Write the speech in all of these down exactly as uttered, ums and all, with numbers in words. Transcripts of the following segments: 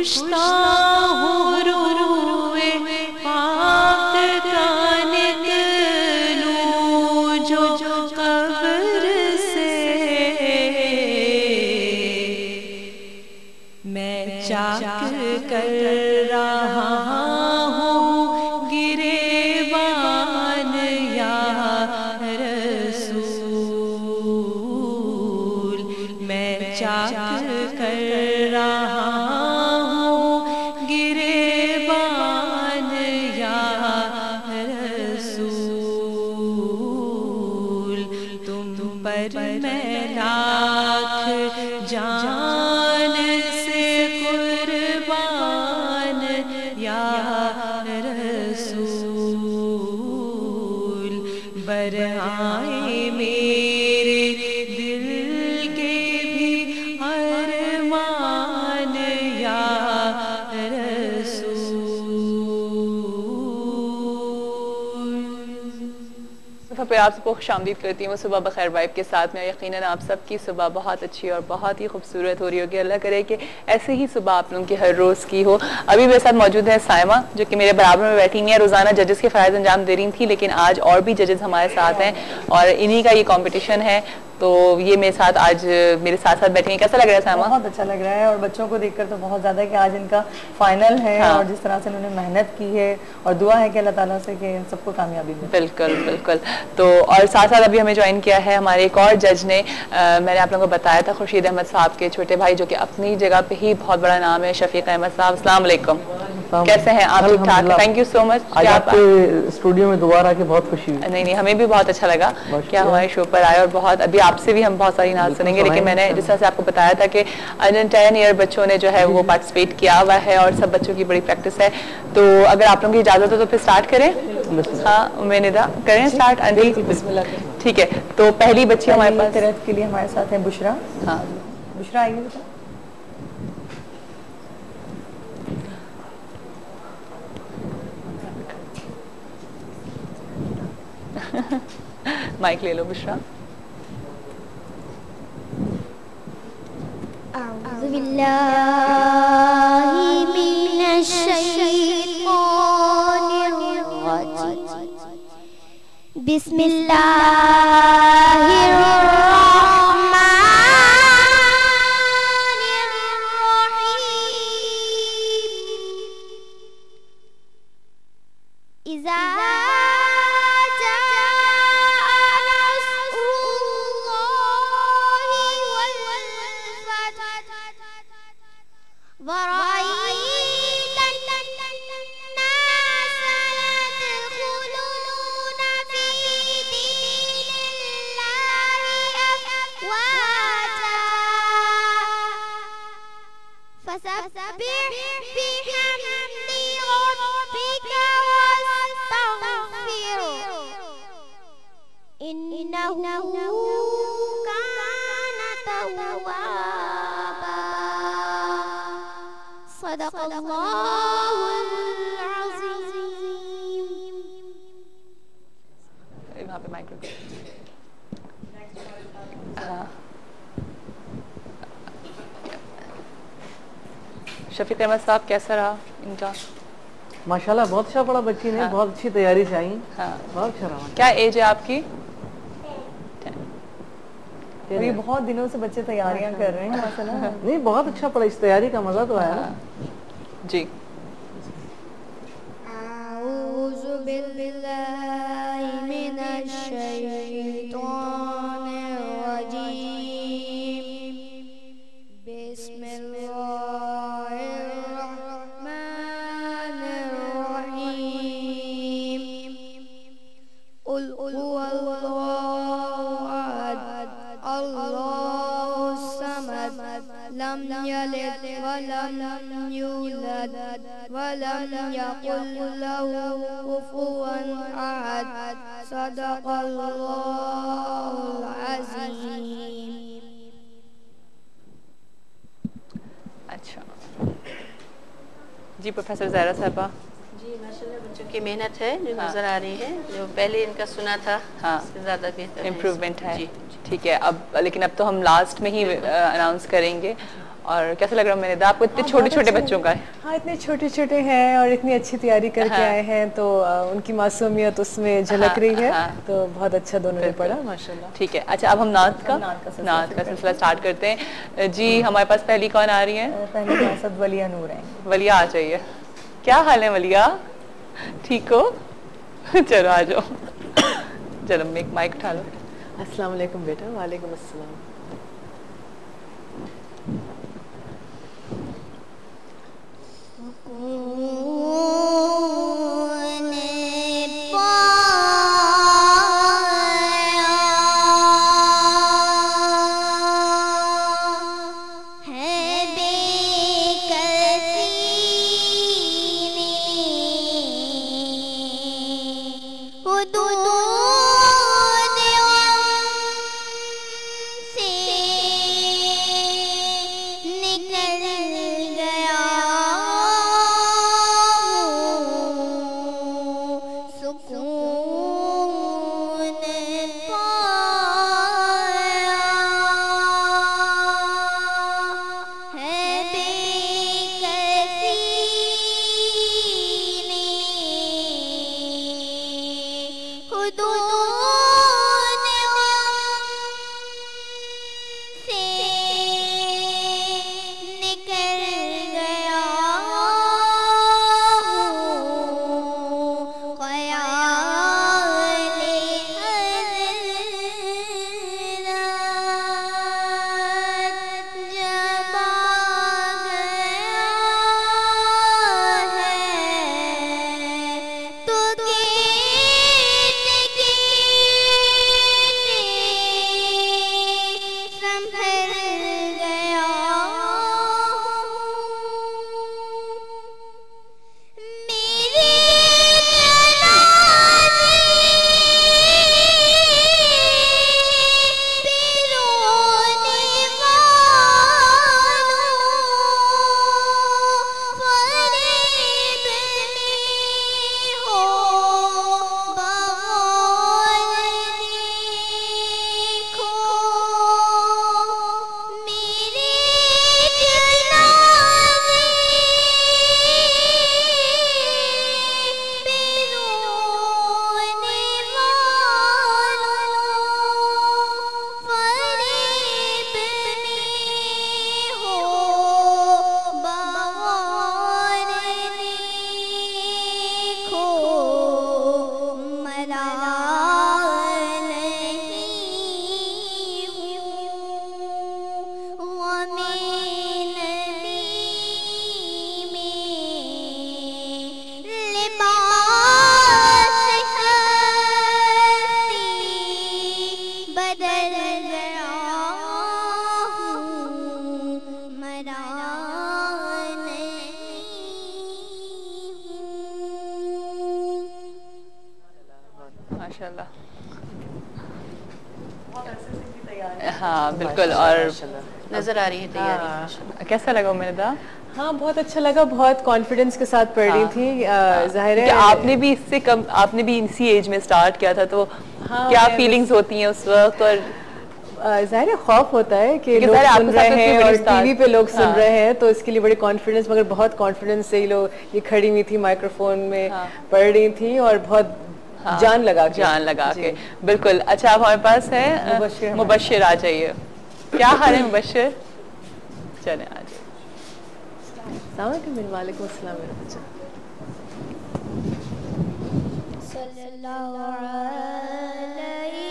پوچھتا ہوں روئے پاک کا نکلوں جو قبر سے، میں چاک کر رہا ہوں گریبان یا رسول، میں چاک کر رہا ہوں گریبان یا رسول، تم پر میں لاکھ جان سے قربان یا رسول، برآئے میرے دل کے بھی ارمان یا رسول۔ پہ آپ سب کو خوش آمدید کرتی ہوں صبح بخیر وائب کے ساتھ میں۔ یقیناً آپ سب کی صبح بہت اچھی اور بہت ہی خوبصورت ہو رہی ہوگی، اللہ کرے کہ ایسے ہی صبح آپ لوگوں کی ہر روز کی ہو۔ ابھی میرے ساتھ موجود ہے سائمہ جو کہ میرے برابر میں بیٹھی ہوئی ہیں، روزانہ ججز کے فرائض انجام دے رہی تھی، لیکن آج اور بھی ججز ہمارے ساتھ ہیں اور انہی کا یہ کمپٹیشن ہے، تو یہ میرے ساتھ آج میرے ساتھ ساتھ بیٹھیں گے۔ کیسا لگ رہا ہے سائمہ؟ بہت اچھا لگ رہا ہے، اور بچوں کو دیکھ کر تو بہت زیادہ کہ آج ان کا فائنل ہے، اور جس طرح سے انہوں نے محنت کی ہے، اور دعا ہے کہ اللہ تعالیٰ سے کہ ان سب کو کامیابی ملے۔ بالکل بالکل۔ تو اور ساتھ ساتھ ابھی ہمیں جوائن کیا ہے ہمارے ایک اور جج نے، میں نے آپ لوگوں کو بتایا تھا، خورشید احمد صاحب کے چھوٹے بھائی جو کہ اپنی جگہ پہ ہی بہت بڑا نام ہے، شفیق احمد صاحب۔ السلام علیکم، کیسے ہیں آپ؟ ٹھیک ٹھاک؟ Thank you so much. آج آپ کے اسٹوڈیو میں دوبارہ آ کے بہت خوشی ہوئی۔ نہیں نہیں، ہمیں بھی بہت اچھا لگا کہ ہمارے شو پر آئے، اور بہت ابھی آپ سے بھی ہم بہت ساری نعت سنیں گے، لیکن میں نے جس طرح سے آپ کو بتایا تھا کہ انڈر ٹین ایئر بچوں نے جو ہے وہ پارٹیسپیٹ کیا ہوا ہے، اور سب بچوں کی بڑی پریکٹس ہے، تو اگر آپ لوگوں کی اجازت ہو تو پھر سٹارٹ کریں۔ ہاں امیدا کریں سٹارٹ؟ انجی ٹھیک ہے، تو پہلی بچی ہمارے پاس کے لیے ہمارے ساتھ ہیں بشرا۔ ہاں بشرا آئیے بیٹا۔ مائک لے لو بشرا۔ اعوذ باللہ من الشیطان الرجیم، بسم اللہ الرحمن الرحیم، اذا ورأيت الناس يدخلون في دين الله أفواجا، فسبح بحمد ربك واستغفره إنه كان توابا، صدق اللہ العظیم۔ وہاں پہ مائک رکھو۔ شفیق احمد صاحب کیسا رہا ان کا؟ ماشاءاللہ بہت اچھا پڑا بچی نے، بہت اچھی تیاری سے آئیں، ہاں بہت اچھا رہا۔ کیا ایج ہے آپ کی؟ یہ بہت دنوں سے بچے تیاریاں کر رہے ہیں ماشاءاللہ۔ نہیں بہت اچھا پڑا، اس تیاری کا مزہ تو آیا نا۔ جی۔ اعوذ باللہ من الشیطان الرجیم، بسم اللہ الرحمن الرحیم، قل هو اللہ احد اللہ الصمد لم یلد ولم یولد ولم یکن له کفوا احد، صدق اللہ العظیم۔ اچھا جی، پروفیسر زہرا صاحبہ۔ جی ماشاءاللہ بچوں کی محنت ہے جو نظر آ رہی ہے، جو پہلے ان کا سنا تھا ہاں اس سے زیادہ بہتر ہے، امپروومنٹ ہے. جی ٹھیک ہے، اب لیکن اب تو ہم لاسٹ میں ہی اناؤنس کریں گے. اور کیسا لگ رہا ہے میرے آپ کو اتنے چھوٹے چھوٹے بچوں کا ہے؟ ہاں اتنے چھوٹے چھوٹے ہیں اور اتنی اچھی تیاری کر کے آئے ہیں تو ان کی معصومیت اس میں جھلک رہی ہے، تو بہت اچھا دونوں نے پڑھا ماشاءاللہ. ٹھیک ہے، اچھا اب ہم نعت کا نعت کا سلسلہ اسٹارٹ کرتے ہیں. جی ہمارے پاس پہلی کون آ رہی ہیں؟ پہلی ریاست ولیہ نور ہیں. ولیہ آ جائیے. کیا حال ہے ولیہ؟ ٹھیک ہو؟ چلو آ جاؤ. چلو ایک مائک اٹھا لو. السلام علیکم بیٹا. وعلیکم السلام. ہاں بالکل. اور نظر آ رہی ہے تیاری. کیسا لگا میرا؟ ہاں بہت اچھا لگا، بہت کانفیڈنس کے ساتھ پڑھ رہی تھی. ظاہر ہے آپ نے بھی اس سے کم، آپ نے بھی اسی ایج میں سٹارٹ کیا تھا، تو کیا فیلنگز ہوتی ہیں اس وقت؟ اور ظاہر خوف ہوتا ہے کہ لوگ سن رہے ہیں اور ٹی وی پہ لوگ سن رہے ہیں، تو اس کے لیے بڑی کانفیڈنس، مگر بہت کانفیڈنس سے یہ لوگ یہ کھڑی ہوئی تھی مائکروفون میں پڑھ رہی تھی اور بہت جان لگا کے جان لگا کے بالکل. اچھا اب ہمارے پاس ہے مبشر. آ جائیے. کیا حال ہے مبشر؟ چلیں آ جائیے. السلام علیکم. وعلیکم السلام میرا بچہ. صلی اللہ علیہ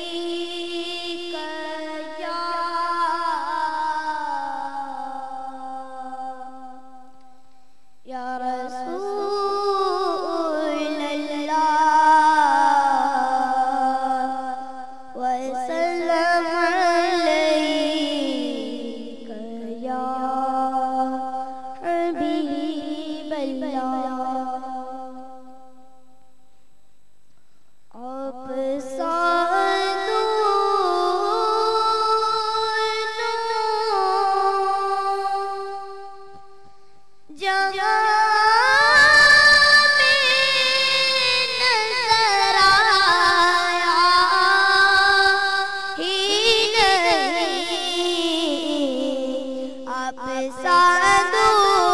یا رسول اللہ وسلم علیک یا حبیب اللہ. آپ आप साधु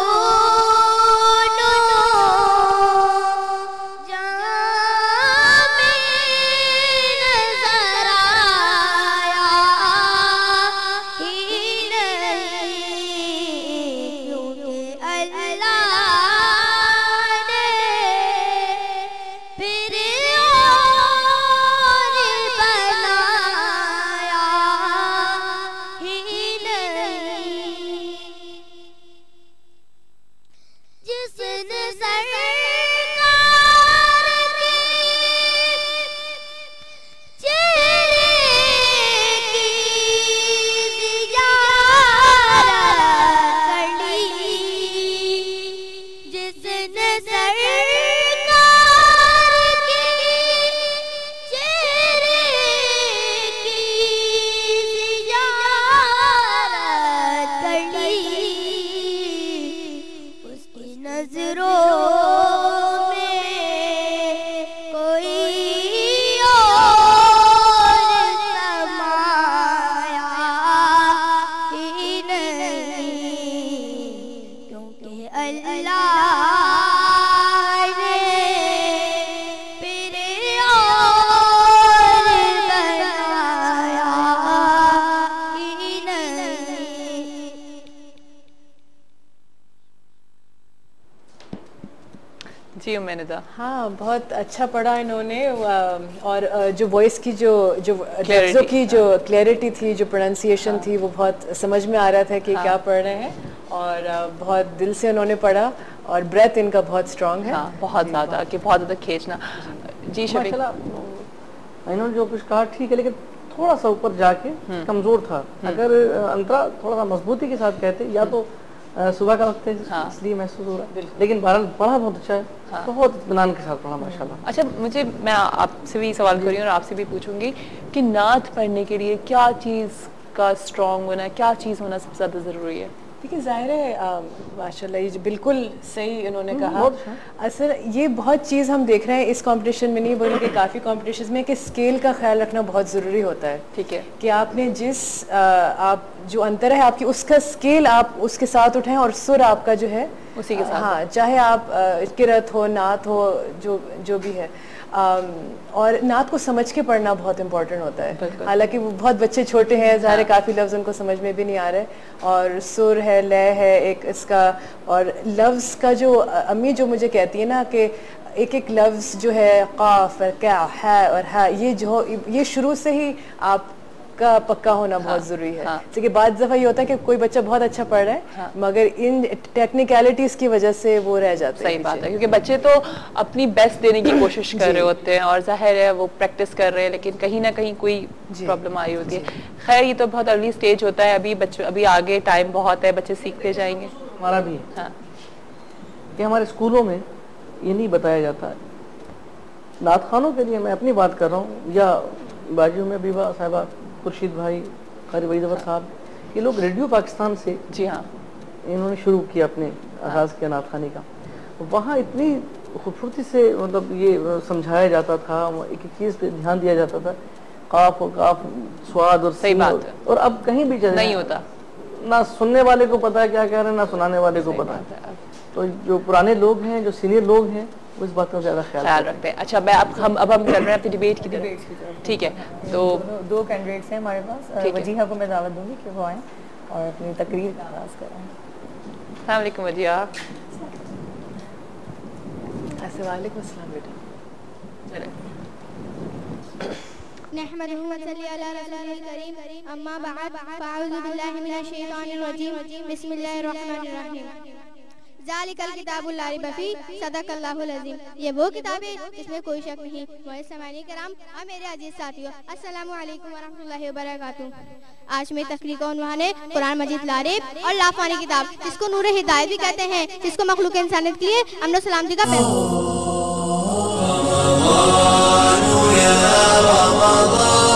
जी उम्मीदा। हाँ, बहुत अच्छा पढ़ा इन्होंने, और जो वॉइस की जो जो लफ्ज़ों की जो क्लैरिटी थी, जो प्रोनाउंसिएशन थी, वो बहुत समझ में आ रहा था कि क्या पढ़ रहे हैं, और बहुत दिल से उन्होंने पढ़ा, और ब्रेथ इनका बहुत स्ट्रांग है। हाँ, बहुत ज़्यादा कि बहुत ज़्यादा खींचना। जी शफीक, इन्होंने जो कुछ कहा ठीक है, लेकिन थोड़ा सा ऊपर जाके कमजोर था। अगर अंतरा थोड़ा सा मजबूती के साथ कहते, या तो सुबह का वक्त है इसलिए महसूस हो रहा है, लेकिन बहरहाल पढ़ा बहुत अच्छा है, हाँ। बहुत इत्मीनान के साथ पढ़ा माशाल्लाह। अच्छा, मुझे मैं आपसे भी सवाल कर रही हूँ और आपसे भी पूछूंगी कि नात पढ़ने के लिए क्या चीज़ का स्ट्रॉन्ग होना, क्या चीज़ होना सबसे ज़्यादा ज़रूरी है? देखिए ज़ाहिर है माशाल्लाह, ये बिल्कुल सही इन्होंने कहा। असल ये बहुत चीज़ हम देख रहे हैं इस कंपटीशन में, नहीं बल्कि काफ़ी कंपटीशंस में, कि स्केल का ख्याल रखना बहुत ज़रूरी होता है। ठीक है, कि आपने जिस आ, आप जो अंतर है आपकी, उसका स्केल आप उसके साथ उठाएं, और सुर आपका जो है उसी के साथ। हाँ, चाहे आप किरत हो, नात हो, जो जो भी है, Um, और नात को समझ के पढ़ना बहुत इंपॉर्टेंट होता है। हालांकि वो बहुत बच्चे छोटे हैं, ज़ाहिर है काफ़ी लफ्ज़ उनको समझ में भी नहीं आ रहे, और सुर है, लय है एक इसका, और लफ्ज़ का जो अम्मी जो मुझे कहती है ना कि एक एक लफ्ज़ जो है, क़ाफ़, क्या है और है, ये जो ये शुरू से ही आप का पक्का होना हाँ, बहुत जरूरी है। हाँ। कि बाद दफा ये होता है कि कोई बच्चा बहुत अच्छा पढ़ रहा है, हाँ। मगर इन टेक्निकलिटीज की वजह से वो रह जाते हैं। सही बात है, क्योंकि बच्चे तो अपनी बेस्ट देने की कोशिश कर रहे होते हैं, और जाहिर है वो प्रैक्टिस कर रहे हैं, लेकिन कहीं ना कहीं कोई प्रॉब्लम आई होती है। खैर, ये तो बहुत अर्ली स्टेज होता है, अभी बच्चों अभी आगे टाइम बहुत है, बच्चे सीखते जाएंगे। हमारा भी हाँ। कि हमारे स्कूलों में ये नहीं बताया जाता है। नात खानों के लिए मैं अपनी बात कर रहा हूँ, या बाजू में बीबा साहिबा, खुर्शीद भाई, कारी वहीद अहमद साहब, ये लोग रेडियो पाकिस्तान से, जी हाँ, इन्होंने शुरू किया, अपने आगाज़ किया नात खानी का। वहाँ इतनी खूबसूरती से मतलब ये समझाया जाता था, एक एक चीज़ पे ध्यान दिया जाता था, काफ और काफ, स्वाद और सही बात है। और अब कहीं भी नहीं होता, ना सुनने वाले को पता है क्या कह रहे हैं, ना सुनाने वाले को पता है। तो जो पुराने लोग हैं, जो सीनियर लोग हैं, उस बात का ज़्यादा ख्याल रखते हैं। अच्छा, मैं अब हम अब हम चल रहे हैं अपनी डिबेट की तरफ। ठीक है, तो दो कैंडिडेट्स हैं हमारे पास। वजीहा को मैं दावत दूंगी कि वो आएँ और अपनी तकरीर का आगाज़ करें। अस्सलाम वालेकुम वजीहा। वालेकुम अस्सलाम बेटा। नहमदुहु व सल्ली अला रसूलिल करीम, अम्मा बअद, फ़अऊज़ु बिल्लाहि मिनश शैतानिर रजीम, बिस्मिल्लाहिर रहमानिर रहीम। ज़ालिकल किताबुल ला रैब फ़ीह, सदक़ल्लाहुल अज़ीम। ये वो किताब है जिसमें कोई शक नहीं। मुअज़्ज़िज़ किराम और मेरे अजीज साथियों, अस्सलामु अलैकुम व रहमतुल्लाहि व बरकातुहू। आज मेरी तकरीर का उन्वान है कुरान मजीद ला रैब और लाफानी किताब, जिसको नूर हिदायत भी कहते हैं, जिसको मखलूक इंसानियत के लिए अमन और सलामती का पैगाम।